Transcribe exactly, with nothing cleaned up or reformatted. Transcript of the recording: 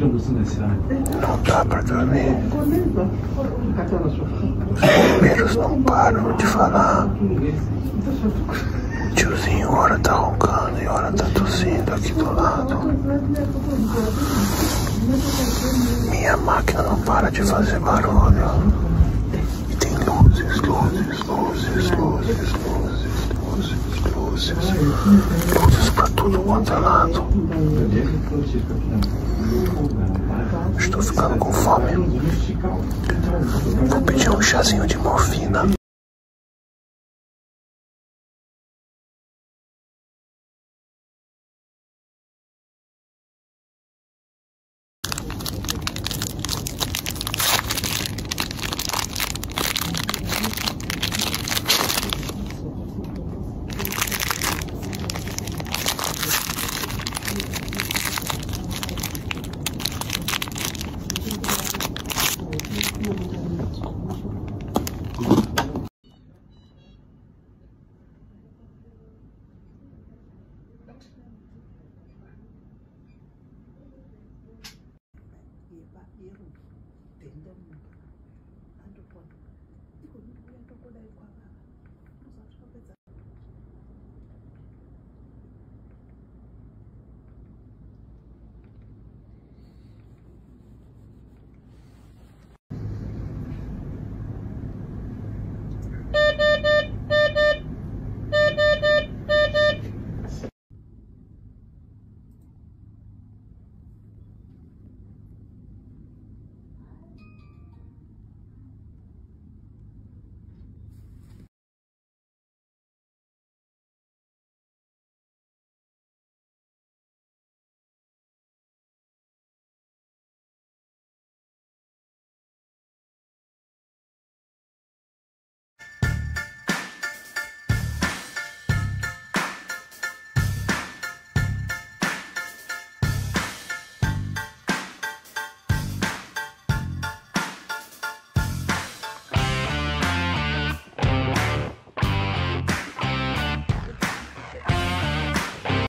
Não dá pra dormir. Os bombeiros não param de falar. O tiozinho ora tá roncando e ora tá tossindo aqui do lado. Minha máquina não para de fazer barulho. E tem luzes, luzes, luzes, luzes, luzes, luzes, luzes. Luzes pra tudo quanto é lado. Estou ficando com fome. Vou pedir um chazinho de morfina. Tenda, ando pon. Iko ni kuya toko dai kwa.